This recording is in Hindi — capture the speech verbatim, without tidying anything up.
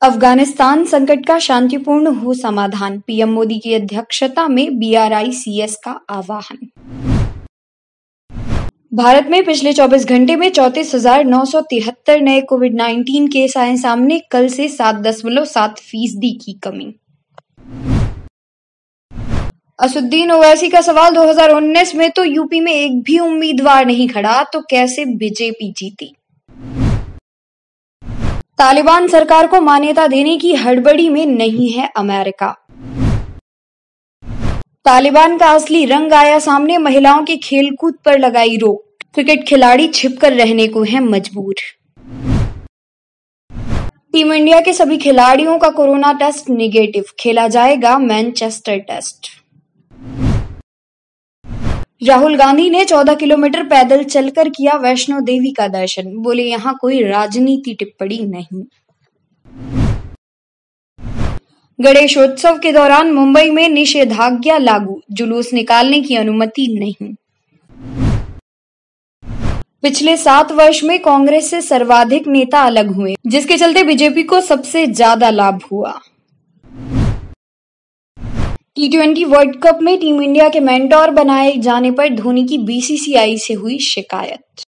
अफगानिस्तान संकट का शांतिपूर्ण हो समाधान, पीएम मोदी की अध्यक्षता में बीआरआईसीएस का आह्वान। भारत में पिछले चौबीस घंटे में चौंतीस हजार नौ सौ तिहत्तर नए कोविड नाइन्टीन केस आए सामने, कल से सात दशमलव सात फीसदी की कमी। असुद्दीन ओवैसी का सवाल, दो हज़ार उन्नीस में तो यूपी में एक भी उम्मीदवार नहीं खड़ा, तो कैसे बीजेपी जीती। तालिबान सरकार को मान्यता देने की हड़बड़ी में नहीं है अमेरिका। तालिबान का असली रंग आया सामने, महिलाओं की खेलकूद पर लगाई रोक, क्रिकेट खिलाड़ी छिपकर रहने को हैं मजबूर। टीम इंडिया के सभी खिलाड़ियों का कोरोना टेस्ट निगेटिव, खेला जाएगा मैनचेस्टर टेस्ट। राहुल गांधी ने चौदह किलोमीटर पैदल चलकर किया वैष्णो देवी का दर्शन, बोले यहां कोई राजनीति टिप्पणी नहीं। गणेशोत्सव के दौरान मुंबई में निषेधाज्ञा लागू, जुलूस निकालने की अनुमति नहीं। पिछले सात वर्ष में कांग्रेस से सर्वाधिक नेता अलग हुए, जिसके चलते बीजेपी को सबसे ज्यादा लाभ हुआ। टी ट्वेंटी वर्ल्ड कप में टीम इंडिया के मेंटोर बनाए जाने पर धोनी की बीसीसीआई से हुई शिकायत।